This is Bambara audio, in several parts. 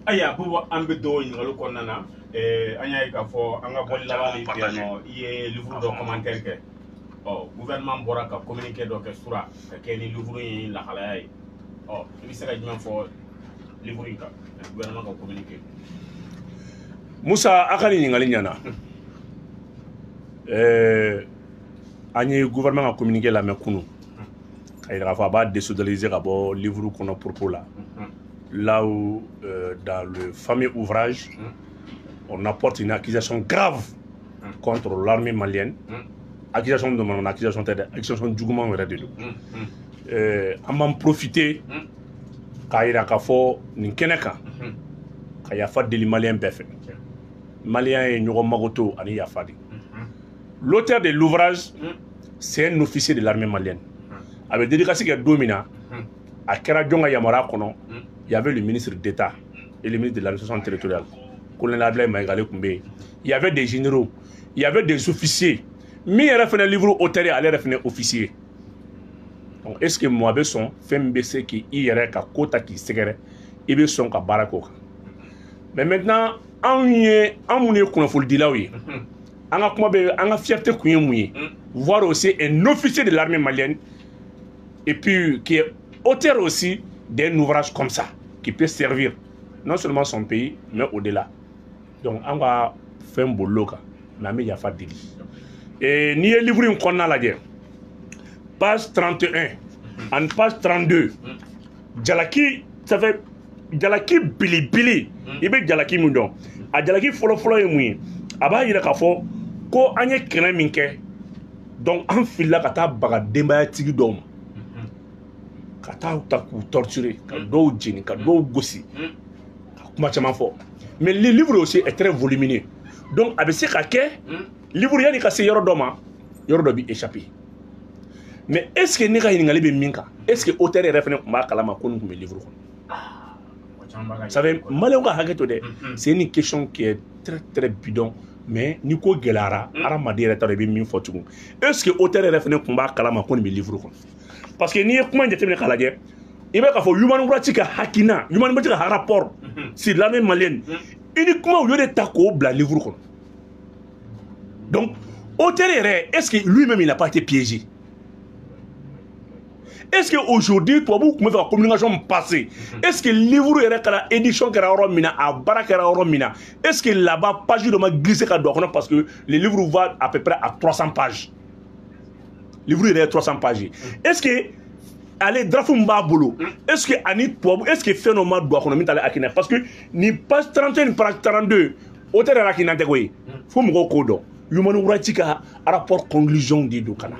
aya pour ambedo ngalo konana anya ka fo anga bol la bali piano ye livre do commentaire ke gouvernement bora ka communiquer do ke sura ka keni livre yi la khala ay ibi sera jima fo livre ka gouvernement ka communiquer Moussa akani ngali nyana anye gouvernement a communiqué la mekunu il va désodoriser d'abord le livre qu'on a propos là. Là où, dans le fameux ouvrage, on apporte une accusation grave contre l'armée malienne. Accusation de mon accusation du gouvernement de nous. On va en profiter quand il y a un fort n'keneka quand il y a fait des Maliens beffet. Maliens et nous magoto ani yafadi. L'auteur de l'ouvrage, c'est un officier de l'armée malienne. Avec dédicace qui est dominant, à Keradjonga Yamara Kono, il y avait le ministre d'État et le ministre de l'administration territoriale, colonel Ablaye Maïgale Koumbe. Il y avait des généraux, il y avait des officiers. Mais il y avait un livre au terrain, il y avait un officier. Donc, est-ce que moi, je suis fait baisser qui y a un quota qui s'égare, et je suis un barako. Mais maintenant, on est qu'on faut le dire là, oui. On a fierté qu'on est voir aussi un officier de l'armée malienne. Et puis qui est auteur aussi d'un ouvrage comme ça, qui peut servir non seulement son pays, mais au-delà. Donc, on va faire un boulot, mais il n'y a pas de délit. Et ni le livre qu'on a là, page 31, en page 32, Jalaki, ça fait Jalaki Bilibili, il y a Jalaki Moudon. A Jalaki Folo et Moui, Aba il y a qu'à faire, ko anye kena minke, donc en fil là, kata baga demba tigi dom. Kata ou torturer, kado djini, kado gossi, mais le livre aussi est très volumineux. Donc, avec ce que le livre est cassé, il y a échappé. Mais est-ce que nous avons minka? Est-ce que l'auteur est référent à le livre? Vous savez, c'est une question qui est très très bidon. Mais Nico Gelara, est-ce que l'auteur est référent à le livre? Parce que ni comment déterminer kaladje il va faut human rights ka hakina human rights ka rapport sur l'armée malienne uniquement au lieu de tako bla livre kon donc auteur est-ce que lui-même il n'a pas été piégé? Est-ce que aujourd'hui toi vous comment faire communication passée est-ce que livre est la édition que mina à baraka mina est-ce que là-bas page de ma glissé ka doit parce que le livre va à peu près à 300 pages. Le livre est 300 pages. Est-ce que allez Drafumba Bolo, est-ce que Anit Poab, est-ce que phénomène doit qu'on mette à Akina? Parce que ni page 31, page 32, auteur de Akina Tegoy, faut me recorder. Human Rights rapport conclusion dit Dokana.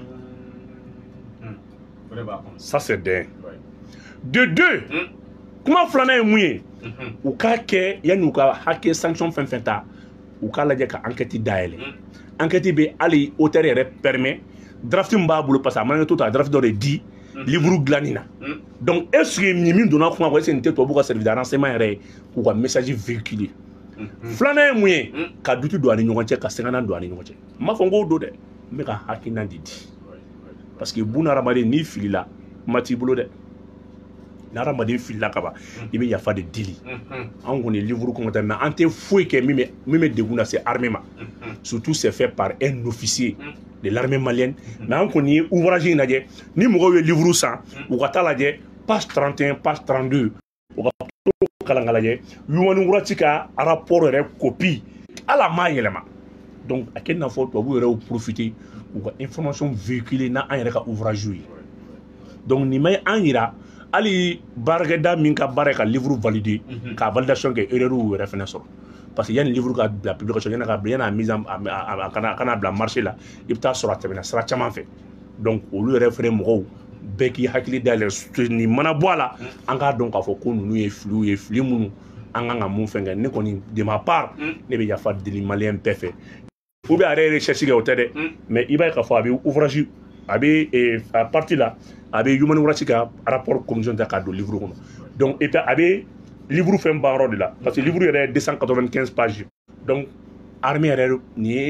Ça c'est d'un. De deux, comment flâner mouillé? Ou qu'à que Yanouka hacker sanction fin ou qu'à la diaka enquête d'aile. Enquête B, allez, auteur permet. Drafting Babou parce que tout à draft d'or dit livre glanina. Donc est-ce que ni mine donnant quoi c'est une tête pour servir d'enseignement ou un message véhiculé. Flana mouye ka dutu do ani nyonche ka sengana do ani nyonche. Ma fongo do de me ka hakina didi. Parce que buna ramade ni filila mati bulo de. Na ramade filila kaba ibe ya fa de dili. On connaît livre comme mais ante foué que mime deguna c'est armement. Surtout c'est fait par un officier de l'armée malienne. Mais on connaît ouvrage inadje ni mo livre ça ou kata ladje page 31 page 32 ou kala ladje yuwanu wuratika rapport re copie à la maillema. Donc à quel na faute vous aurez profiter ou information véhiculée na un reka ouvrage. Donc ni may anira ali bargada minka baraka livre validé ka validation que erreur ou référence. Parce qu'il y a un livre qui a la publication, il y a mise en marché là, il y a un fait. Donc, au lieu de référer mon beki hakili d'aller ni manabola, on a donc à faut qu'on nous est flou, on a mon finger, de ma part, il y a fait des Maliens parfaits. Ou bien aller rechercher au terrain, mais il va y avoir un ouvrage, à partir là, avec Human Rights rapport commission de livre. Donc, et puis, livre fait un barreau de là parce que le livre est 295 pages donc armée est ni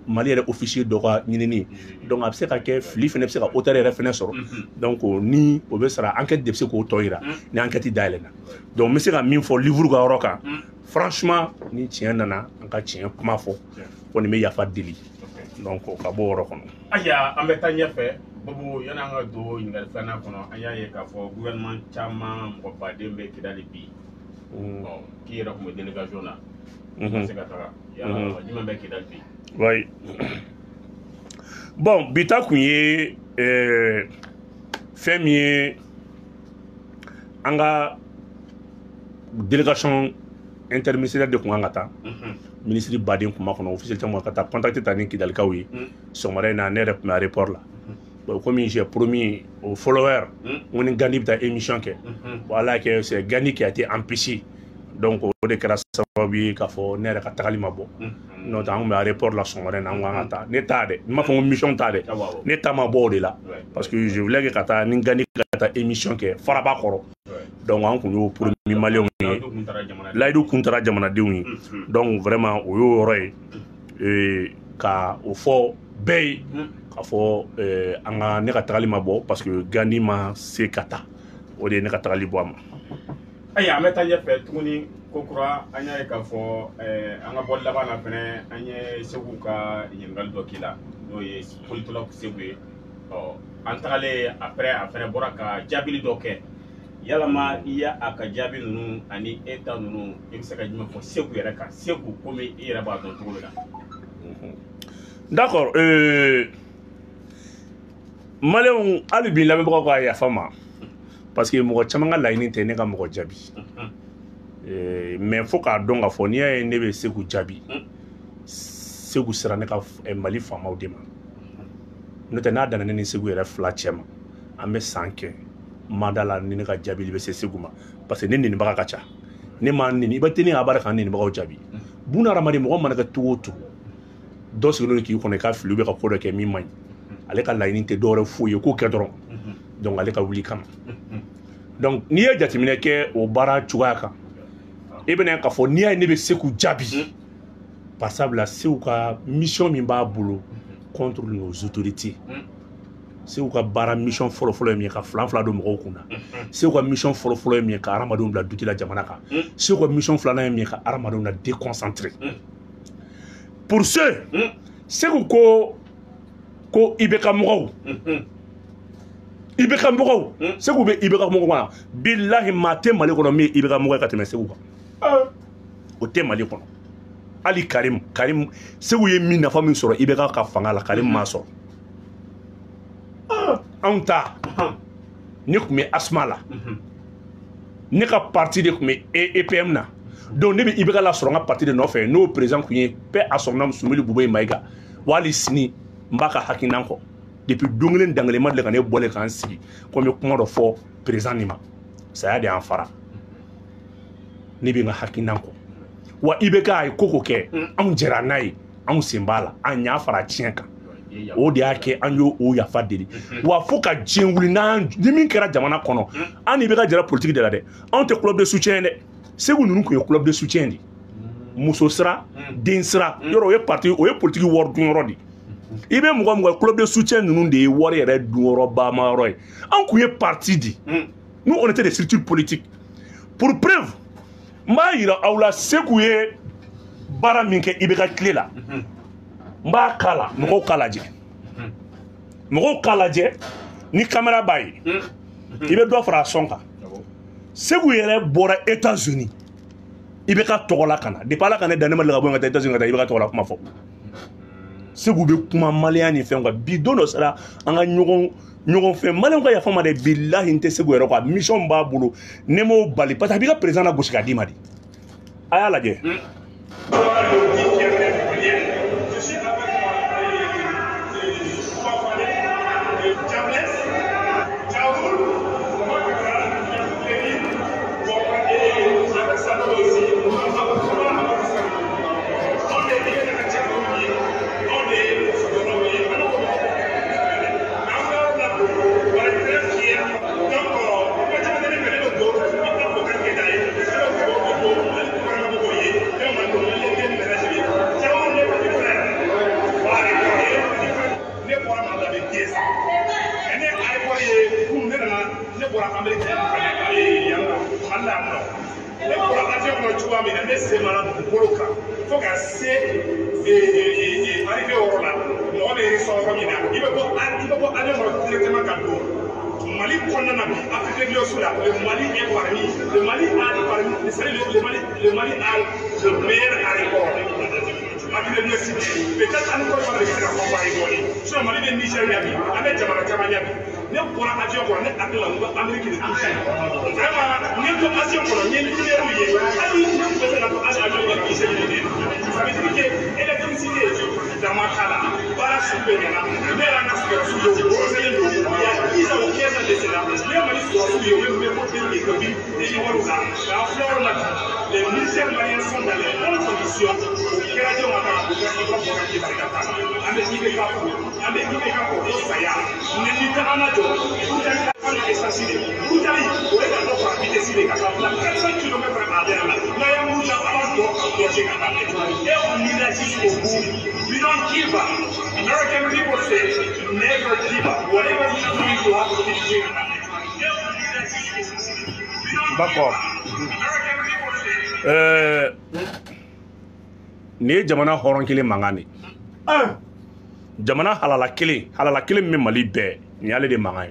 Mali yɛrɛ officier dɔ ka ɲinini donc a bɛ se ka kɛ fili fɛnɛ bɛ se ka hauteur yɛrɛ fɛnɛ sɔrɔ donc ni o bɛ sara enquête de bɛ se k'o tɔ yira ni enquête dayɛlɛna donc n bɛ se ka min fɔ livre ka yɔrɔ kan franchement ni tiɲɛ nana an ka tiɲɛ kuma fɔ kɔni bɛ yafa deli donc o ka bɔ o yɔrɔ kɔnɔ. Ayiwa an bɛ taa ɲɛfɛ Bobo yanni an ka don ɲininkali filanan kɔnɔ an y'a ye k'a fɔ gouvernement caman mɔgɔ baden bɛ Kidali bi k'i yɛrɛ tun bɛ délégation na ka se ka taga yala jumɛn bɛ Kidali bi. Oui. Bon, bita kun ye fɛn min ye an ka délégation interministérielle de kun kan ka taa ministre baden kuma kɔnɔ officiel caman ka taa contacter ta ni Kidalikaw ye sɔgɔmada in na ne yɛrɛ tun bɛ aéroport la bon comme j'ai promis aux followers ko ni Gani bɛ taa émission kɛ voilà que c'est Gani qui a été empêché donc o de kɛra sababu ye k'a fɔ ne yɛrɛ ka tagali ma bɔ n'o tɛ an kun bɛ aéroport la sɔgɔmada in na an ko an ka taa ne t'a dɛ n m'a fɔ ko mission t'a dɛ ne ta ma bɔ o de la parce que je voulais que ka taa ni Gani ka taa émission kɛ faraba kɔrɔ donc an kun y'o promis maliyɛnw ye layidu kun taara jamanadenw ye donc vraiment o y'o yɔrɔ ye ka o fɔ bɛɛ ye k'a fɔ an ka ne ka tagali ma bɔ parce que Gani ma se ka taa o de ye ne ka tagali bɔ a ma. Ayiwa an bɛ taa ɲɛfɛ tuguni ko kura an y'a ye k'a fɔ an ka bɔli laban na fɛnɛ an ye Segu ka ɲininkali dɔ k'i la n'o ye politologue Segu ye an tagalen après a fɛnɛ bɔra ka jaabili dɔ kɛ yalama i y'a a ka jaabi ninnu ani e ta ninnu i bɛ se ka jumɛn fɔ Segu yɛrɛ kan Segu komi i yɛrɛ b'a dɔn cogo min na. D'accord maliyɛnw hali bi lamɛnbagaw ka yafa ma parce que mɔgɔ caman ka laɲini tɛ ne ka mɔgɔ jaabi mais fo k'a dɔn k'a fɔ n'i y'a ye ne bɛ Segu jaabi Segu sera ne ka Mali faamaw de ma n'o tɛ n'a danna ne ni Segu yɛrɛ fila cɛ ma an bɛ san kɛ mada la ni ne ka jaabili bɛ se Segu ma parce que ne ninibaga ka ca ne m'a nini i bɛ teli a baara k'an ninibagaw jaabi buna hadamaden mɔgɔ mana kɛ cogo o cogo dɔ sigilen k'i kɔnɔ i ka fili bɛ ka ko dɔ kɛ min man ɲi ale ka laɲini tɛ dɔwɛrɛ foyi ye k'o kɛ dɔrɔn donc ale ka wuli kama donc n'i ye jateminɛ kɛ o baara cogoya kan i bɛna k'a fɔ n'i y'a ye ne bɛ Segu jaabi par sabula Segu ka mission min b'a bolo contre nos autorités Segu ka baara mission fɔlɔ-fɔlɔ ye min ye ka filan-filan don mɔgɔw kun na Segu ka mission fɔlɔ-fɔlɔ ye min ye ka hadamadenw bila duti la jamana kan Segu ka mission filanan ye min ye ka hadamadenw la déconcentrer pour ceux Segu ko IBK mɔgɔw IBK mɔgɔw Segu bɛ IBK mɔgɔw kɔnɔ bilahi maa tɛ Mali kɔnɔ min ye IBK mɔgɔ ye ka tɛmɛ Segu kan o tɛ Mali kɔnɔ hali Karim Segu ye min nafa min sɔrɔ IBK ka fanga la Karim m'a sɔrɔ anw ta ne tun bɛ Asma la ne ka parti de tun bɛ EPM na donc ne bɛ IBK la sɔrɔ n ka parti de nɔfɛ n'o président tun ye paix à son âme Sunbeli Buboyi Mayiga wali sini n b'a ka hakilina kɔ depuis don kelen dangalen ma deli ka ne bɔlen k'an sigi ko n bɛ kuma dɔ fɔ président nin ma saya de y'an fara ne bɛ n ka hakilina kɔ wa IBK a ye ko ko kɛ anw jɛra n'a ye anw sen b'a la an y'a fara tiɲɛ kan o de y'a kɛ an y'o yafa deli wa fo ka diɲɛ wuli ni min kɛra jamana kɔnɔ an ni IBK jɛra politique de la dɛ anw tɛ club de soutien dɛ Segu ninnu tun ye club de soutien de muso sira den sira yɔrɔ o ye parti o ye politique wari dunyɔrɔ de i bɛ mɔgɔ mɔgɔ club de soutien ninnu de ye wari yɛrɛ dunyɔrɔba ma yɔrɔ ye an kun ye parti de nous on était des structures politiques pour preuve n b'a yira aw la Segu ye baara min kɛ IBK tile la n b'a k'a la mɔgɔw k'a lajɛ mɔgɔw k'a lajɛ ni caméra b'a ye i bɛ dɔ fara a sɔn kan Segu yɛrɛ bɔra États-Unis IBK tɔgɔ la ka na depuis Ala ka ne dan ne ma deli ka bɔ ka taa États-Unis ka taa IBK tɔgɔ la kuma fɔ Segu bɛ kuma maliyɛn ni fɛnw kan bi don dɔ sera an ka ɲɔgɔn fɛ maliyɛnw ka yafa ma dɛ bilahi n tɛ Segu yɛrɛ kɔ a mission b'a bolo ne m'o bali parce que a b'i ka président la gosi k'a d'i ma de a y'a lajɛ. bɛ se mana dugukolo kan fo ka se arrivé yɔrɔ la mɔgɔ bɛ région yɔrɔ min na i bɛ bɔ avion kɔnɔ directement ka don Mali kɔnɔna na bi Afrique de l'Ouest la le Mali est parmi le Mali a parmi le Mali a le meilleur aéroport Afrique de l'Ouest peut-être an ko fana bɛ se ka comparer dɔɔni sinon Mali bɛ Niger ɲa bi an bɛ jamana caman ɲa bi ne bɔra avion kɔnɔ ne hakili la n ko Amérique de tout ça vraiment ni to avion kɔnɔ n ye lumière ye hali ne tun bɛ se ka to hali avion kɔnɔ k'i se lumière ça veut dire que électricité dama t'a la baara su bɛ ɲɛna ne yɛrɛ an ka sɔrɔsiw ye o boroselen don il y a 10 ans ou 15 ans de cela ne ye Mali sɔrɔsiw ye o bɛ montrer les copines des ivoires la k'a filɛ yɔrɔ la bi les militaires maliens sont dans les bonnes conditions o kɛra jɔn ka taa o ka i ka bɔ ka k'i bari ka taa an bɛ IBK fo an bɛ IBK fo o saya mɛ ni tɛ an na jɔ Burutali an ka essence de Burutali o ye ka dɔ fara vitesse de ka taa bila 400 km à l'heure la n'a ye Buruta an b'a jɔ ka dɔjɛ ka taa et on ira jusqu'au bout we don't give up American people say never give up whatever you do you have to keep doing D'accord. Ni ye jamana hɔrɔn kelen mankan de jamana halala kelen min bɛ Mali bɛɛ nin y'ale de mankan ye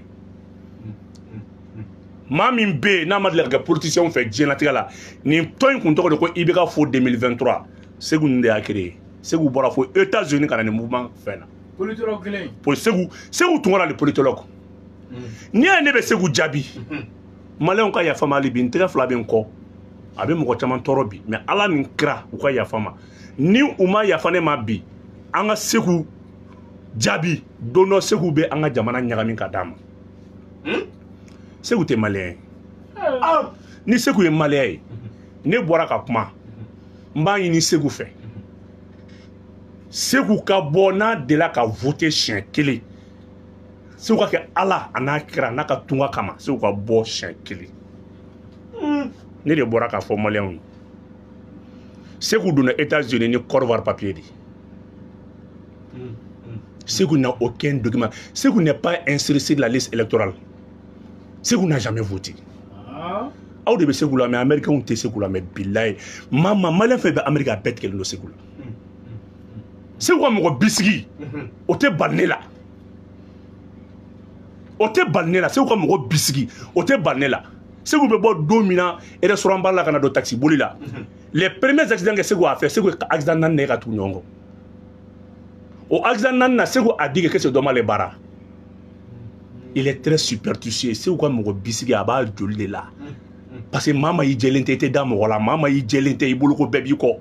maa min bɛ yen n'a ma deli ka kɛ politicien fɛ diɲɛlatigɛ la nin tɔn in kun tɔgɔ de ko IBK fo 2023 Segu nin de y'a créé Segu bɔra fo États-Unis ka na nin mouvement fɛn na politologue kelen Segu tun kɔrɔ le politologue n'i y'a ye ne bɛ Segu jaabi maliyɛnw ka yafa ma hali bi n tɛgɛ fila bɛ n kɔ a bɛ mɔgɔ caman tɔɔrɔ bi mais Ala ni kira u ka yafa ma ni u ma yafa ne ma bi an ka Segu jaabi don dɔ Segu bɛ an ka jamana ɲagami ka d'a ma Segu tɛ maliyɛn ye ni Segu ye maliyɛn ye ne bɔra ka kuma n b'a ɲini Segu fɛ Segu ka bɔ n'a delila ka voter siɲɛ kelen Segu ka kɛ Ala a n'a kira n'a ka tunga kama Segu ka bɔ siɲɛ kelen ne de bɔra k'a fɔ maliyɛnw ye Segu donna États-Unis ni Côte d'Ivoire papier de Segu n'a aucun document Segu n'est pas inscrit sur la liste électorale Segu n'a jamais voté aw de bɛ Segu la mais américains tɛ Segu la mais bilayi maliyɛn fɛn bɛ Amérique a bɛɛ tigɛlen don Segu la Segu ka mɔgɔ bisigi o tɛ bali ne la Segu ka mɔgɔ bisigi o tɛ bali ne la Segu bɛ bɔ don min na restaurant ba la ka na don taxi boli la les premiers accidents que Segu a fait Segu ye accident 4 de ka tugu ɲɔgɔn kɔ o accident 4 na Segu a dit que c'est dommage les bara il est très superstitieux Segu ka mɔgɔ bisigi a b'a joli de la parce que maa ma y'i jɛlen tɛ i tɛ da mɔgɔ la maa ma y'i jɛlen tɛ i bolo ko bɛɛ b'i kɔ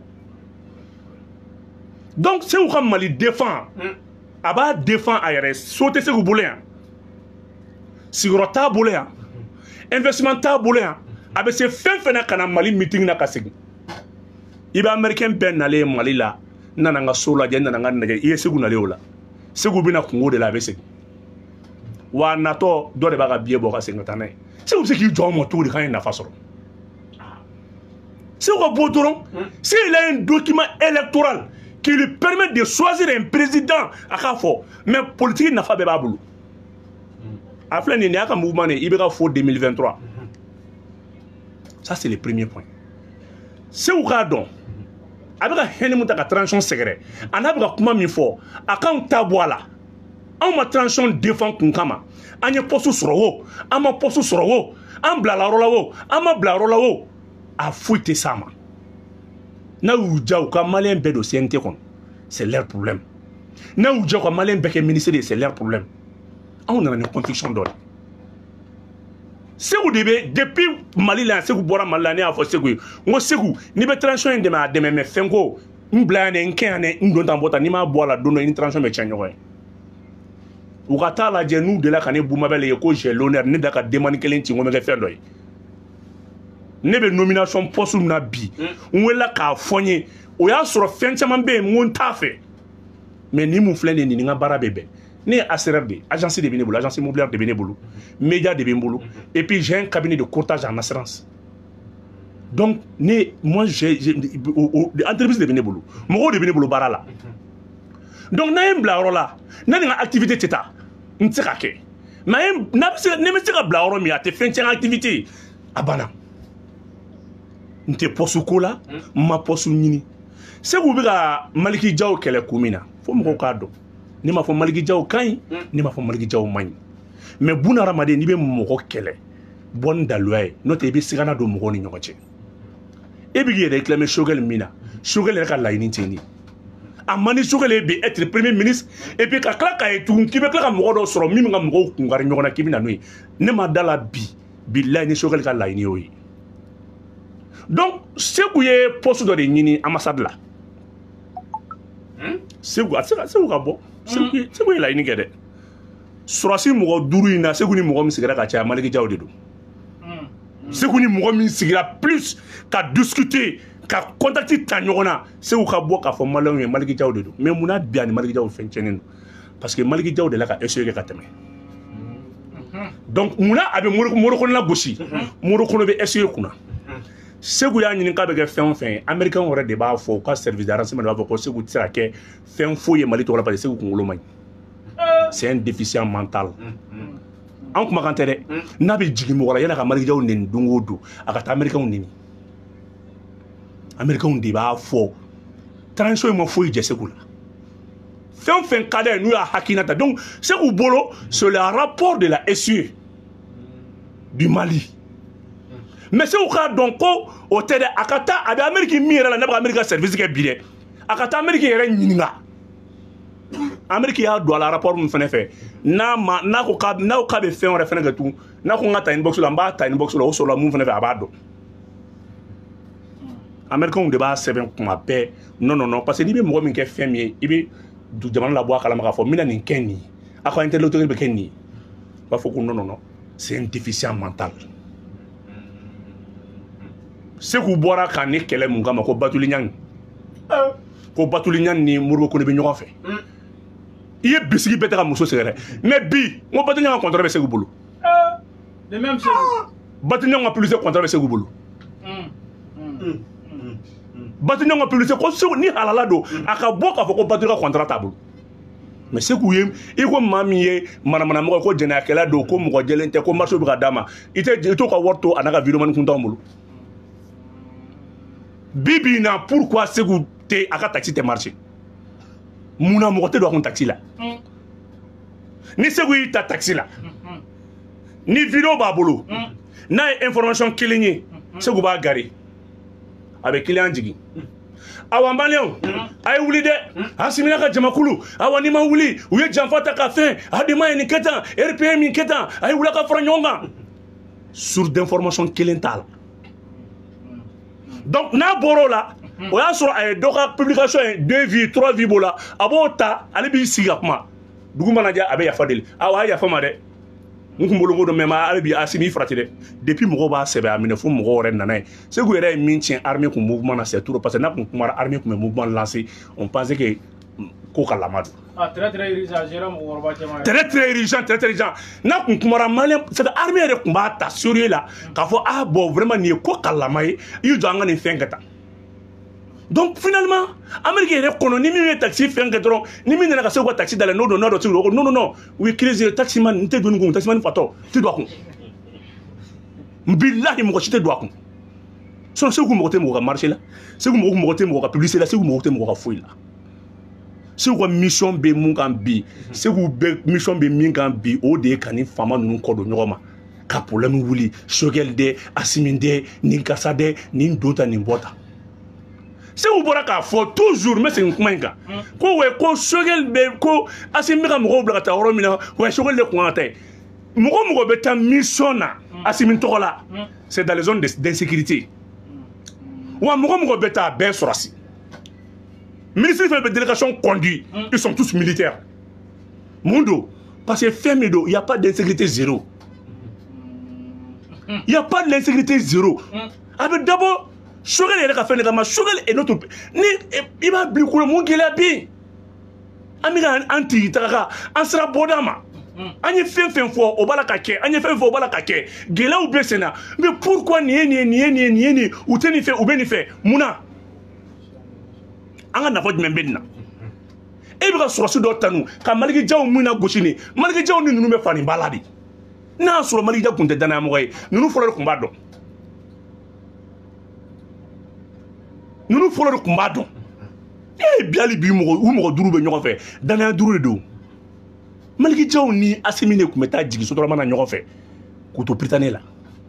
donc Segu ka Mali défend a b'a défend a yɛrɛ so tɛ Segu bolo yan sigiyɔrɔ t'a bolo yan investissement t'a bolo yan a bɛ se fɛn fɛn na ka na Mali meeting na ka segin i bɛ américain bɛɛ nalen Mali la n nana n ka so lajɛ n nana n ka nɛgɛ i ye Segu nalen o la Segu bɛna kungo de la a bɛ segin wa natɔ dɔ de b'a ka billet bɔ ka segin ka taa n'a ye Segu bɛ se k'i jɔ an ma cogo di k'an ye nafa sɔrɔ Segu ka bɔ dɔrɔn s'il a un document électoral qui lui permet de choisir un président a k'a fɔ mais politique nafa bɛɛ b'a bolo a filɛ nin y'a ka mouvement de IBK fo 2023 ça c'est le premier point Segu k'a dɔn a bɛ ka hɛnɛ mun ta ka transition sɛgɛrɛ a n'a bɛ ka kuma min fɔ a k'anw ta bɔ a la anw ma transition défend kun kama an ye poste sɔrɔ o an ma poste sɔrɔ o an bilala yɔrɔ la o an ma bila yɔrɔ la o a foyi tɛ s'a ma n'a y'u diya u ka maliyɛn bɛɛ don CNT kɔnɔ c'est leur problème n'a y'u diya u ka maliyɛn bɛɛ kɛ ministre de c'est leur problème anw nana ni conviction dɔ de Segu de bɛ depuis Mali la Segu bɔra Mali la ne y'a fɔ Segu ye n ko Segu n'i bɛ transition in dɛmɛ a dɛmɛ mais fɛn ko n bila yan dɛ n kɛ yan dɛ n don tan bɔ tan n'i m'a bɔ a la don dɔ i ni transition bɛ tiɲɛ ɲɔgɔn ye u ka taa lajɛ n'u delila ka ne Boumabel ye ko j'ai l'honneur ne da ka demande kelen ci n ko n bɛ kɛ fɛn dɔ ye ne bɛ nomination poste min na bi n welela k'a fɔ n ye o y'a sɔrɔ fɛn caman bɛ yen n ko n t'a fɛ mais ni mun filɛ nin ye nin ni n ka baara bɛ bɛn ne ye ACRR de agence de bɛ ne bolo agence immobilière de bɛ ne bolo média de bɛ n bolo et puis j'ai un cabinet de courtage en assurance donc moi j'ai entreprise de bɛ ne bolo mɔgɔw de bɛ ne bolo baara la donc n'an ye n bila yɔrɔ la n'a ni n ka activité tɛ taa n tɛ se ka kɛ mais ne bɛ se ka bila yɔrɔ min a tɛ fɛn tiɲɛ n ka activité ye a banna nte poste ko la ma poste ɲini Segu bɛ ka Maliki Jaw kɛlɛ kun min na fo mɔgɔw k'a dɔn ne m'a fɔ Maliki Jaw ka ɲi ne m'a fɔ Maliki Jaw man ɲi mais buna hadamaden n'i bɛ mɔgɔ kɛlɛ bɔ ni daluya ye n'o tɛ i bɛ sigana don mɔgɔw ni ɲɔgɔn cɛ e bɛ k'i yɛrɛ réclamer Choguel min na Choguel yɛrɛ ka laɲini tɛ nin a man di Choguel bi être premier ministre et puis ka tila k'a ye tugun k'i bɛ tila ka mɔgɔ dɔ sɔrɔ min bɛ ka mɔgɔw kunkari ɲɔgɔn na k'i bɛ na n'o ye ne ma da la bilayi ni Choguel ka laɲini y'o ye donc Segu ye poste dɔ de ɲini ambassade la Segu a tɛ se ka Segu ka bɔ Segu ye laɲini kɛ dɛ surasi mɔgɔ 5 in na Segu ni mɔgɔ min sigira ka caya Maliki Jaw de don Segu ni mɔgɔ min sigira plus ka discuter ka contact ta ɲɔgɔn na Segu ka bɔ k'a fɔ maliyɛnw ye Maliki Jaw de don mais mun na bi a ni Maliki Jaw fɛn tiɲɛnen don parce que Maliki Jaw de la ka essayé kɛ ka tɛmɛ donc mun na a bɛ Morokɔnɔ la gosi Morokɔnɔ bɛ essayé kunna Segu y'a ɲini k'a bɛ kɛ fɛn o fɛn ye américain yɛrɛ de b'a fɔ u ka service de renseignement b'a fɔ ko Segu tɛ se ka kɛ fɛn foyi ye Mali tɔgɔ la parce que Segu kunkolo man ɲi c'est un déficient mental an kumakan tɛ dɛ n'a bɛ jigin mɔgɔ la yala ka Maliki Jaw neni don o don a ka taa américain neni américain de b'a fɔ transition in ma foyi jɛ Segu la fɛn o fɛn ka d'a ye n'u y'a hakilina ta donc Segu bolo c'est le rapport de la SUE du Mali mais Segu k'a dɔn ko o tɛ dɛ a ka taa a bɛ Amérique min yɛrɛ la ne bɛ Amérique ka service kɛ bi dɛ a ka taa Amérique yɛrɛ ɲininka Amérique y'a don a la rapport min fɛnɛ fɛ n'a ko k'a bɛ fɛn wɛrɛ fɛnɛ kɛ tugun n'a ko n ka ta inbox la n b'a ta inbox la o sɔrɔla mun fɛnɛ fɛ a b'a dɔn Américains de b'a sɛbɛn kuma bɛɛ non parce que n'i bɛ mɔgɔ min kɛ fɛn min ye i bɛ jamana labɔ a kalama k'a fɔ n bɛna nin kɛ nin ye a ka interlocuteur bɛ kɛ nin ye u b'a fɔ ko non c'est un déficient mental Segu bɔra ka ni kɛlɛ mun kama ko Batuli Ɲangi ko Batuli Ɲangi ni Modibo Kone bɛ ɲɔgɔn fɛ i ye bisigi bɛɛ ta ka muso sɛgɛrɛ mais bi n ko Batuli Ɲangi ka contrat bɛ Segu bolo de même Segu Batuli Ɲangi ka publicité contrat bɛ Segu bolo Batuli Ɲangi ka publicité ko Segu ni halala don a ka bɔ k'a fɔ ko Batuli ka contrat t'a bolo mais Segu ye i ko maa min ye manamanamɔgɔ ko jɛnɛyakɛla don ko mɔgɔ jɛlen tɛ ko marché bɛ ka d'a ma i t'o ka wari to a n'a ka vidéoman kun t'anw bolo Bibi na pourquoi Segu te a ka taxi tɛ marché mun na mɔgɔ tɛ don a kun taxi la ni Segu y'i ta taxi la ni vidéo b'a bolo n'a ye information kelen ye Segu b'a gari a bɛ client jigin awa maliyɛnw a ye wuli dɛ a simina ka jamakulu awa n'i ma wuli u ye janfa ta ka fɛn Hadima ye nin kɛ tan RPM min kɛ tan a ye wuli ka fara ɲɔgɔn kan source d'information kelen t'a la donc n'a bɔra o la o y'a sɔrɔ a ye dɔ ka publication ye 2 vues 3 vues b'o la a b'o ta ale b'i sigi ka kuma dugu mana jɛ a bɛ yafa deli awa a ye yafa ma dɛ n kun bolo ko dɔ mɛ ale bi Asimi farati dɛ depuis mɔgɔw b'a sɛbɛn a minɛ fo mɔgɔw yɛrɛ nana ye Segu yɛrɛ ye min tiɲɛ armée kun mouvement na c'est tout parce que n'a kun kumara armée kun bɛ mouvement lancer on pensait que ko ka lama don très urgent gérant mɔgɔkɔrɔba caman très urgent n'a kun kumara malien c'est que armée yɛrɛ kun b'a ta sérieux la k'a fɔ ah bon vraiment nin ye ko ka lama ye i y'u jɔ an ka nin fɛn kɛ tan donc finalement Amérique yɛrɛ kɔnɔ ni min ye taxi fɛn kɛ dɔrɔn ni min nana ka Segu ka taxi dala n'o don n'a dɔ Segu ko non u ye crise taximan n tɛ don nin kun taximan fatɔ tɛ don a kun bilahi mɔgɔ si tɛ don a kun sinon Segu mɔgɔ tɛ mɔgɔ ka marché la Segu mɔgɔ tɛ mɔgɔ ka publicité la Segu mɔgɔ tɛ mɔgɔ ka foyi la Segu ka mission bɛ mun kan bi Segu bɛ mission bɛ min kan bi o de ye ka nin faama ninnu kɔ don ɲɔgɔn ma ka problème wuli Choguel dɛ Asimi dɛ nin kasa dɛ nin don ta nin bɔ ta Segu bɔra k'a fɔ toujours n bɛ segin kuma in kan ko ouais ko Choguel bɛ ko Asimi bɛ ka mɔgɔw bila ka taa yɔrɔ min na ouais Choguel de kun kan ka taa yen mɔgɔ bɛ taa mission na Asimi tɔgɔ la c'est dans les zones d'insécurité wa mɔgɔ bɛ taa a bɛɛ sɔrɔsi ministre fɛn bɛ délégation conduit ils sont tous militaires mun don parce que fɛn min don il y a pas d'insécurité zéro il y a pas d'insécurité zéro a bɛ dabɔ Choguel yɛrɛ ka fɛn de kama Choguel est notre ni i b'a bila kolo mun gɛlɛya bɛ yen an bɛ ka an tigi taga an sera bɔda ma an ye fɛn fɔ o b'a la ka kɛ an ye fɛn fɔ o b'a la ka kɛ gɛlɛyaw bɛ sen na mais pourquoi nin ye nin u tɛ nin fɛ u bɛ nin fɛ mun na an ka nafa jumɛn bɛ nin na e bɛ ka sɔrɔsi dɔ tanu ka Maliki Jaw min na gosi ni Maliki Jaw ni ninnu bɛ fani ba la de n'a y'a sɔrɔ Maliki Jaw kun tɛ danayamɔgɔ ye ninnu fɔlɔ de kun b'a dɔn fɔlɔ de tun b'a dɔn e biyali bi mɔgɔ u mɔgɔ duuru bɛ ɲɔgɔn fɛ danaya duuru de don malikijaw ni Asimi de tun bɛ taa jigin Sotarama na ɲɔgɔn fɛ k'u to Prytanée la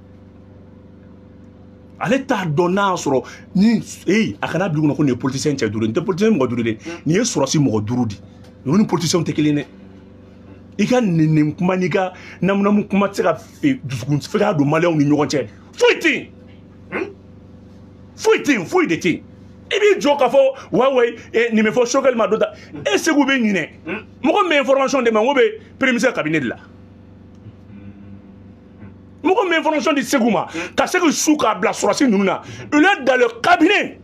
ale t'a dɔn n'a y'a sɔrɔ ni a kana bila kɔnɔ ko nin ye politicien cɛ duuru nin tɛ politicien mɔgɔ duuru de nin ye sɔrɔsi mɔgɔ duuru de ninnu ni politiciens tɛ kelen dɛ i ka nɛnɛ kuma n'i ka namunamu kuma tɛ se ka dusukun fɛ k'a don maliyɛnw ni ɲɔgɔn cɛ foyi tɛ yen foyi tɛ yen foyi de tɛ yen i b'i jɔ k'a fɔ wayi nin bɛ fɔ Choguel ma dɔ ta e Segu bɛ ɲinɛ mɔgɔ min bɛ information di ma n ko bɛ premier cabinet de la mɔgɔ min bɛ information di Segu ma ka Segu su k'a bila sɔrɔsi ninnu na il est dans le cabinet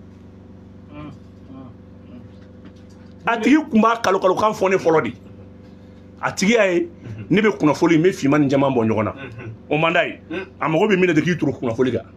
a tigi tun b'a kalo-kalokan fɔ ne fɔlɔ de a tigi y'a ye ne bɛ kunnafoni n bɛ finman ni jɛman bɔ ɲɔgɔn na o man d'a ye a mago bɛ min na de k'i turu kunnafoni kan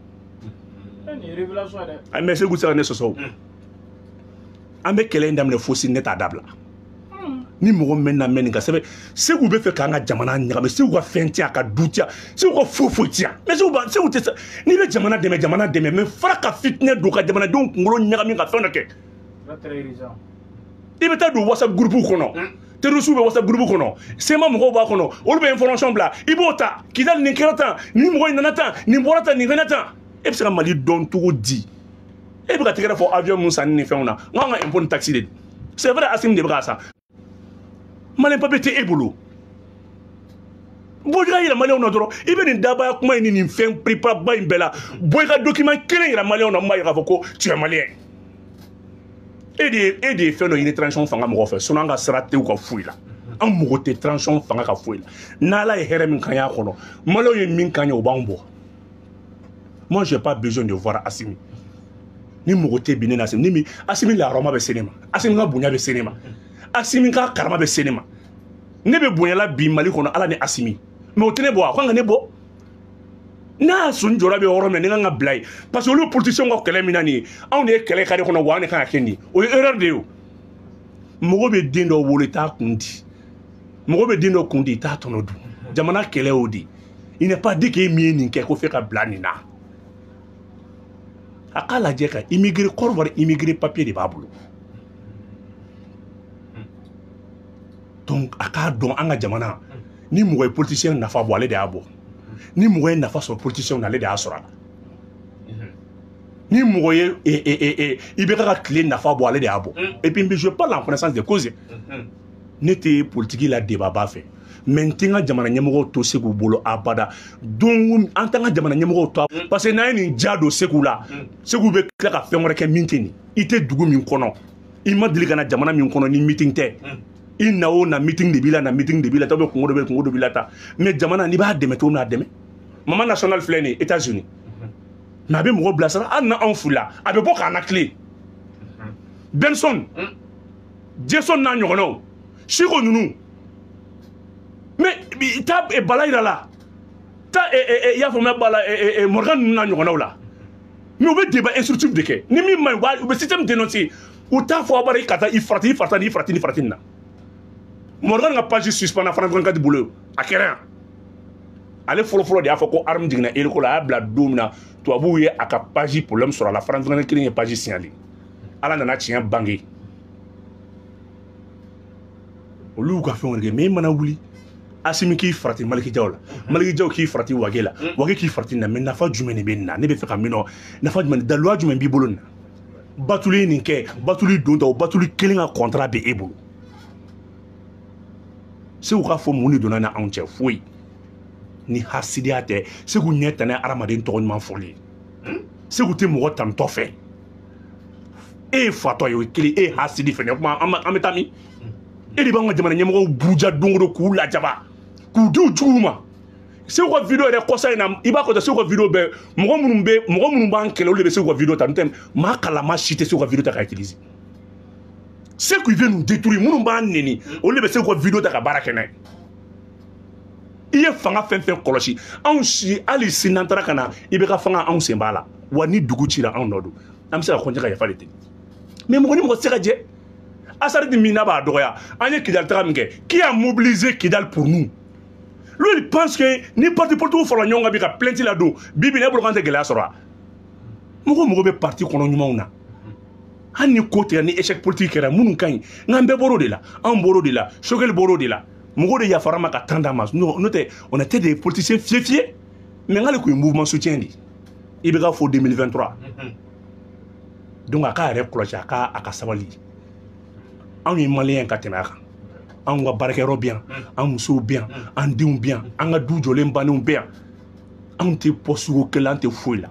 mais Segu tɛ se ka ne sɔsɔ o an bɛ kɛlɛ in daminɛ fo sini ne t'a dabila ni mɔgɔ min bɛ na mɛn nin kan sɛbɛn Segu bɛ fɛ k'an ka jamana ɲagami Segu ka fɛn ti yan ka du ti yan Segu ka foyi ti yan mais Segu tɛ se n'i bɛ jamana dɛmɛ mais fara ka fitinɛ don ka jamanadenw kunkolo ɲagami ka fɛn dɔ kɛ i bɛ taa don WhatsApp groupe kɔnɔ terroristes bɛ WhatsApp groupe kɔnɔ sema mɔgɔw b'a kɔnɔ olu bɛ information bila i b'o ta Kidali nin kɛra tan nin mɔgɔ in nana tan nin bɔra tan nin fɛnɛ tan e bɛ se ka Mali dɔn cogo di e bɛ ka tɛgɛrɛ fɔ avion mun sanni ni fɛnw na n k'an ka impôt ni taxe de c'est vrai Asimi de bɛ k'a san Malien papier tɛ e bolo bɔ i ka yɛlɛ Maliyɛnw na dɔrɔn i bɛ nin dabaya kuma in ni nin fɛn préparaba in bɛɛ la bɔ i ka document kelen yira Maliyɛnw na mun b'a yira k'a fɔ ko tu es malien e de ye fɛn dɔ ɲini transition fanga mɔgɔ fɛ sinon an ka sira tɛ u ka foyi la an mago tɛ transition fanga ka foyi la n'Ala ye hɛrɛ min kan y'a kɔnɔ Maliyɛnw ye min kan ye o b'an bɔ moi j'ai pas besoin de voir Asimi ni mɔgɔ tɛ bi ne na Asimi ni Asimi lahɔrɔma bɛ se ne ma Asimi ka bonya bɛ se ne ma Asimi ka karama bɛ se ne ma ne bɛ bonyala bi Mali kɔnɔ Ala ni Asimi mais o tɛ ne bɔ a kan ka ne bɔ n'a y'a sɔn jɔra bɛ yɔrɔ min na ne kan ka bila yen parce que olu politiciens ka kɛlɛ min na nin ye anw de ye kɛlɛ kare kɔnɔ wa an de kan ka kɛ nin ye o ye erreur de ye o mɔgɔ bɛ den dɔ wolo i t'a kun di mɔgɔ bɛ den dɔ kun di i t'a tɔnɔ dun jamana kɛlɛ y'o de il n'est pas dit que e min ye nin kɛ ko f'e ka bila nin na a k'a lajɛ ka immigré Kɔrɔwari immigré papier de b'a bolo donc a k'a dɔn an ka jamana ni mɔgɔ ye politicien nafa bɔ ale de y'a bɔ ni mɔgɔ ye nafa sɔrɔ politicien na ale de y'a sɔrɔ a la ni mɔgɔ ye i bɛ ka tile nafa bɔ ale de y'a bɔ et puis je parle en connaissance de cause ne tɛ politique la debaba fɛ mais n tɛ n ka jamana ɲɛmɔgɔw to Segu bolo abada don an t'an ka jamana ɲɛmɔgɔw to parce que n'an ye nin ja don Segu la Segu bɛ tila ka fɛn wɛrɛ kɛ min tɛ nin i tɛ dugu min kɔnɔ i ma deli ka na jamana min kɔnɔ ni meeting tɛ i na o na meeting de b'i la na meeting de b'i la t'aw bɛ kungo dɔ b'i la ta mais jamana n'i b'a dɛmɛ cogo min na a dɛmɛ mama national filɛ nin ye États-Unis mais a bɛ mɔgɔ bilasira hali na anw fila a bɛ bɔ k'an na tile Benson Jason n'a ɲɔgɔnnaw Siko ninnu mais taa Bala yira la taa i y'a faamuya Bala Morgan ninnu n'a ɲɔgɔnnaw la mais u bɛ débat instructif de kɛ ni min ma ɲi u bɛ système dénoncer u t'a fɔ a bara i ka taa i farati nin na Morgan ka page suspend na France 24 bolo a kɛra yan ale fɔlɔ de y'a fɔ ko arme jiginna hélico la a y'a bila don min na tubabuw ye a ka page problème sɔrɔ a la France 24 kelen ye page signalé Ala nana tiɲɛ bange olu y'u ka fɛnw kɛ mais i mana wuli Asimi k'i farati Malikijaw la Malikijaw k'i farati Wage la Wage k'i farati na mais nafa jumɛn de bɛ nin na ne bɛ fɛ ka min dɔn nafa jumɛn daluya jumɛn b'i bolo nin na Batuli nin kɛ Batuli don ta o Batuli kelen ka contrat bɛ e bolo Segu k'a fɔ mun de donna na anw cɛ foyi ni hasidiya tɛ Segu ɲɛ tɛ n'a hadamaden tɔgɔ ɲuman fɔli ye Segu tɛ mɔgɔ tanitɔ fɛ e ye fatɔ ye o ye kelen e ye hasidi fɛnɛ kuma an bɛ taa min e de b'an ka jamana ɲɛmɔgɔw buruja don o don k'u lajaba k'u di u juguw ma Segu ka video yɛrɛ kɔsa in na i b'a kɔtɔ Segu ka video bɛɛ mɔgɔ minnu b'an kɛlɛ olu de bɛ Segu ka video ta n'o tɛ maa kalama si tɛ Segu ka video ta k'a utiliser ceux qui viennent nous détruire minnu b'an neni olu de bɛ Segu ka video ta ka baara kɛ n'a ye i ye fanga fɛn fɛn kɔlɔsi anw si hali sini n'an taara ka na i bɛ ka fanga anw sen b'a la wa ni dugu cira anw nɔ don an bɛ se ka kɔnjɛ ka yafa de ten mais mɔgɔ ni mɔgɔ tɛ se ka jɛ Asaridi min n'a b'a dɔgɔya an ye Kidali taga min kɛ qui a mobilisé Kidali pour nous lui il pense que ni parti politique fɔra ɲɔgɔn kan bi ka plainte la don bi bi ne bolo k'an tɛ gɛlɛya sɔrɔ a mɔgɔ bɛ parti kɔnɔ ɲumanw na hali ni ko tigɛ ni échec politique kɛra minnu ka ɲi nka bɛɛ bɔr'o de la anw bɔr'o de la Choguel bɔr'o de la mɔgɔw de yafara ma ka temps d'a ma n'o tɛ on était des politiciens fieux mais n'ale kun ye mouvement soutien de i bɛ ka fɔ 2023 donc a k'a yɛrɛ kɔlɔsi a ka sabali anw ye maliyɛn ka tɛmɛ a kan anw ka baarakɛyɔrɔ bɛ yan an musow bɛ yan an denw bɛ yan an ka du jɔlen bannenw bɛ yan anw tɛ poste kelen an tɛ foyi la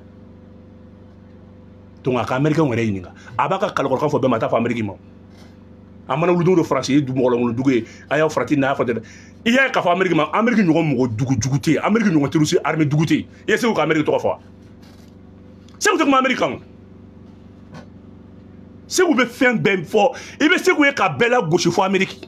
donc a ka américain yɛrɛ ɲininka a b'a ka kalikɔrɔkan fɔ bɛɛ ma a t'a fɔ amérique ma a mana wuludenw de faransi ye mɔgɔlɔngolodugu ye a y'aw farati n'a y'a fɔ i y'a ye k'a fɔ amérique ma amérique ɲɔgɔn mɔgɔ dugu tɛ yen amérique ɲɔgɔn terroriste armée dugu tɛ yen i ye segu ka amérique tɔgɔ fɔ wa segu tɛ kuma amérique kan segu bɛ fɛn bɛɛ fɔ i bɛ segu ye ka bɛɛ la gosi fɔ amérique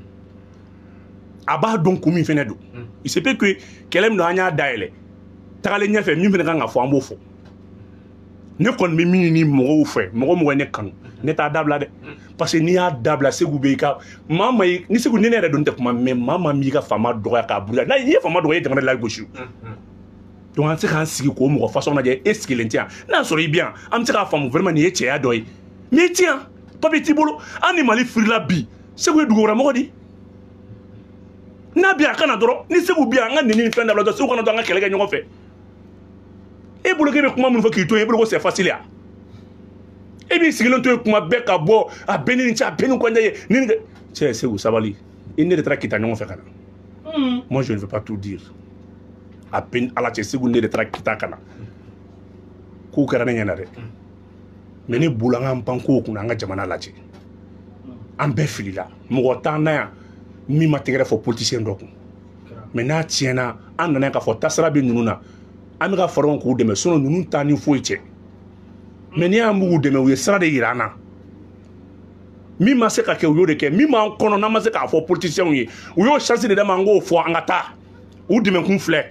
a b'a dɔn kun min fɛnɛ don il se peut que kɛlɛ min don an y'a dayɛlɛ tagalen ɲɛfɛ min fɛnɛ kan ka fɔ an b'o fɔ ne kɔni bɛ min ɲini mɔgɔw fɛ mɔgɔ mɔgɔ ye ne kanu ne t'a dabila dɛ parce que n'i y'a dabila segu bɛ i ka maa ma ni segu ni ne yɛrɛ don tɛ kuma mɛ maa ma m'i ka faama dɔgɔya k'a buruja n'a ye faama dɔgɔya i ye jamana la gosi donc an tɛ se k'an sigi k'o mɔgɔ façon lajɛ e sigilen tɛ yan n'a sɔrɔ i bɛ yan an bɛ se k'a faamu vraiment nin ye cɛya dɔ ye mais i tɛ yan papier t'i bolo an ni mali firila bi segu ye dugukɔrɔmɔgɔ di n'a bɛ yan a kana dɔrɔn ni segu bɛ yan an ka nin ni fɛn dabila dɔrɔn segu kana to an ka kɛlɛ kɛ ɲɔgɔn fɛ e bolo k'e bɛ kuma minnu fɔ k'i to yen e bolo ko c'est facile ya e b'i sigilen to yen kuma bɛɛ ka bɔ a bɛɛ ni nin cɛ a bɛɛ ni kɔnjɛ ye ni nin kɛ cɛ segu sabali i ne de taara kita ɲɔgɔn fɛ ka na moi je ne veux pas tout dire a bɛɛ ala cɛ segu ne de taara kita ka na kow kɛra ne ɲɛna dɛ mais ne bolo an k'an pan kow kunna an ka jamana lajɛ an bɛɛ filila mɔgɔ t'an na yan min ma tɛgɛrɛ fɔ politicien dɔ kun mais n'a tiɲɛna an nana yan k'a fɔ tasira bɛ ninnu na an bɛ ka fara ɲɔgɔn k'u dɛmɛ sinon ninnu t'an ni foyi cɛ mais n'i y'an b'u dɛmɛ u ye sira de yira an na min ma se ka kɛ u y'o de kɛ min b'an kɔnɔ n'an ma se k'a fɔ politiciens ye u y'o chance de d'a ma an k'o fɔ an ka taa u dɛmɛkun filɛ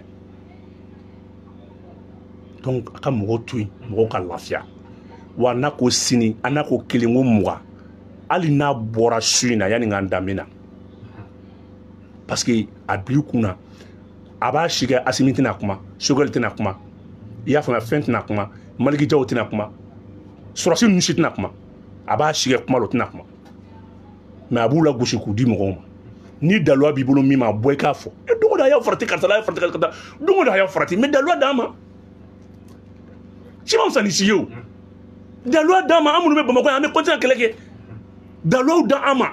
donc a ka mɔgɔw to yen mɔgɔw ka lafiya wa n'a ko sini an n'a ko kelen ko mugan hali n'a bɔra su in na yanni k'an danbe na parce que a bil'i kun na a b'a si kɛ Asimi tɛna kuma Choguel tɛna kuma i y'a faamuya fɛn tɛna kuma Maliki Jaw tɛna kuma Surasi ninnu si tɛna kuma a b'a si kɛ kuma la o tɛna kuma mais a b'u la gosi k'u di mɔgɔw ma ni daluya b'i bolo min ma bɔ i k'a fɔ e don o don a y'a farati karisa la a y'a farati karisa don o don a y'a farati mais daluya d'an ma si ma fisa ni si ye o daluya d'an ma an minnu bɛ Bamakɔ yan an bɛ continuer kɛlɛ kɛ daluyaw d'an ma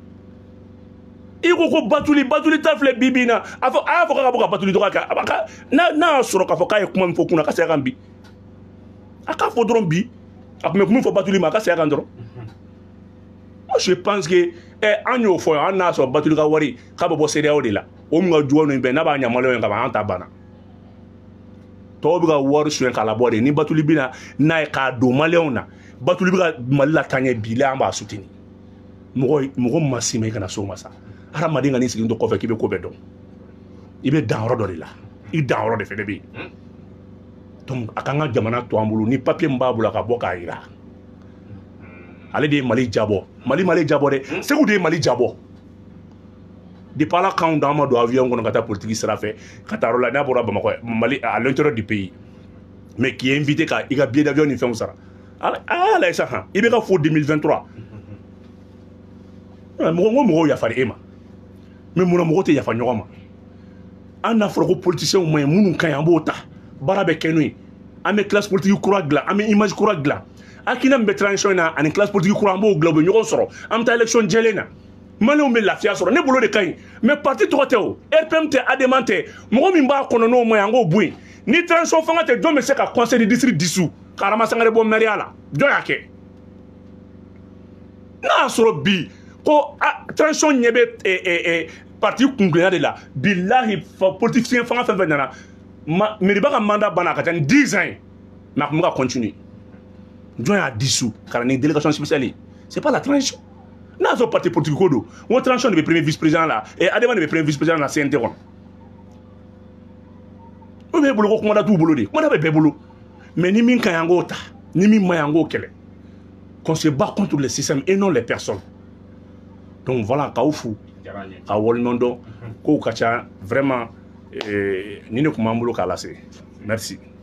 i ko ko batuli ta filɛ bi na a y'a fɔ k'a ka bɔ ka batuli dɔgɔ kɛ n'a y'a sɔrɔ k'a fɔ k'a ye kuma min fɔ kunna a ka segin a kan bi a k'a fɔ dɔrɔn bi a tun bɛ kuma fɔ batuli ma a ka segin a kan dɔrɔn moi je pense que an y'o fɔ yan an n'a sɔrɔ batuli ka wari k'a bɛ bɔ CEDEAO de la o min ka jugu ninnu bɛɛ n'a b'a ɲɛ maliyɛnw ka ban an ta banna tɔw bɛ ka wari suɲɛ k'a labɔ de ni batuli bɛ na n'a ye k'a don maliyɛnw na batuli bɛ ka mali la taa ɲɛ bi la an b'a soutenir mɔgɔ ma si ma i kana s'o ma sa hadamaden ka n'i sigi to kɔfɛ k'i bɛ ko bɛɛ dɔn i bɛ dan yɔrɔ dɔ de la i dan yɔrɔ de fɛnɛ bɛ yen donc a k'an ka jamana to an bolo ni papier min b'a bolo a ka bɔ k'a jira ale de ye mali jabɔ mali jabɔ dɛ segu de ye mali jabɔ depuis ala kanw d'an ma don avion kɔnɔ ka taa politique sira fɛ ka taa yɔrɔ la n'a bɔra Bamakɔ Mali à l'intérieur du pays mais qui est invité ka i ka billet d'avion ni fɛnw sara ala la sa han i bɛ ka fo 2023 mɔgɔw yafari e ma mais mun na mɔgɔw tɛ yafa ɲɔgɔn ma an n'a fɔra ko politiciens ma ɲi minnu ka ɲi an b'o ta baara bɛ kɛ n'o ye an bɛ classe politique kura dilan an bɛ image kura dilan hakilina min bɛ transition in na ani classe politique kura an b'o dilan u bɛ ɲɔgɔn sɔrɔ an bɛ taa élection jɛlen na maliyɛnw bɛ lafiya sɔrɔ ne bolo de ka ɲi mais parti tɔgɔ tɛ o RPM tɛ ADEMA tɛ mɔgɔ min b'a kɔnɔ n'o ma ɲi an k'o bɔ yen ni transition fanga tɛ jɔn bɛ se ka conseil de district dissous ka Adama Sangare bɔ maire la jɔn y'a kɛ n'a y'a sɔrɔ bi ko transition ɲɛ bɛ parti kungilonya de la bilahi politicien fanga fɛn fɛn nana mairie-ba ka mandat banna a ka ca ni 10 ans ye mais a tun bɛ ka continuer jɔn y'a dissous ka na ni délégation spéciale ye c'est pas la transition n'a y'a sɔrɔ parti politique ko don n ko transition de bɛ premier vice président la Adama de bɛ premier vice président la CNT kɔnɔ o b'e bolo ko kumada t'u bolo de kumada bɛ bɛɛ bolo mais ni min ka ɲi an k'o ta ni min ma ɲi an k'o kɛlɛ qu'on se bat contre le système et non les personnes donc voilà k'aw fu ka waleɲuman dɔn kow ka ca vraiment ni ne tun b'an bolo k'a lase merci.